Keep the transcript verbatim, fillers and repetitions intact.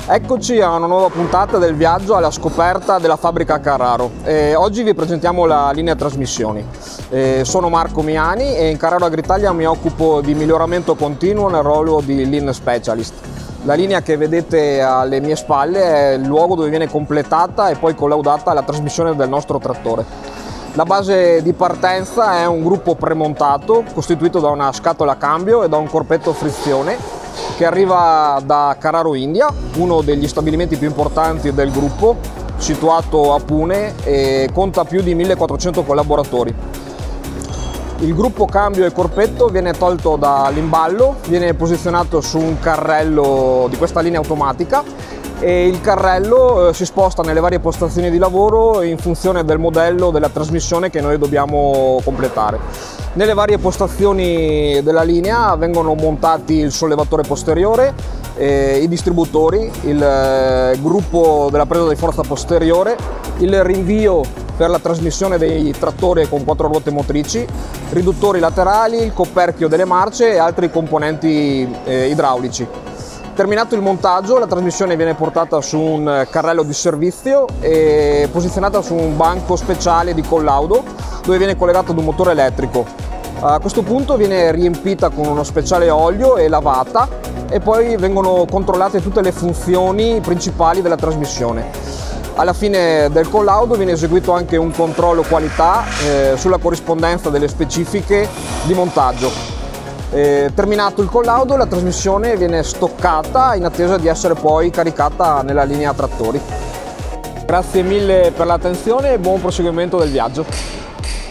Eccoci a una nuova puntata del viaggio alla scoperta della fabbrica Carraro. E oggi vi presentiamo la linea trasmissioni. E sono Marco Miani e in Carraro Agritalia mi occupo di miglioramento continuo nel ruolo di Lean Specialist. La linea che vedete alle mie spalle è il luogo dove viene completata e poi collaudata la trasmissione del nostro trattore. La base di partenza è un gruppo premontato costituito da una scatola a cambio e da un corpetto frizione che arriva da Carraro India, uno degli stabilimenti più importanti del gruppo, situato a Pune e conta più di millequattrocento collaboratori. Il gruppo cambio e corpetto viene tolto dall'imballo, viene posizionato su un carrello di questa linea automatica e il carrello eh, si sposta nelle varie postazioni di lavoro in funzione del modello della trasmissione che noi dobbiamo completare. Nelle varie postazioni della linea vengono montati il sollevatore posteriore, eh, i distributori, il eh, gruppo della presa di forza posteriore, il rinvio per la trasmissione dei trattori con quattro ruote motrici, riduttori laterali, il coperchio delle marce e altri componenti eh, idraulici. Terminato il montaggio, la trasmissione viene portata su un carrello di servizio e posizionata su un banco speciale di collaudo dove viene collegato ad un motore elettrico. A questo punto viene riempita con uno speciale olio e lavata e poi vengono controllate tutte le funzioni principali della trasmissione. Alla fine del collaudo viene eseguito anche un controllo qualità eh, sulla corrispondenza delle specifiche di montaggio. Eh, terminato il collaudo, la trasmissione viene stoccata in attesa di essere poi caricata nella linea trattori. Grazie mille per l'attenzione e buon proseguimento del viaggio.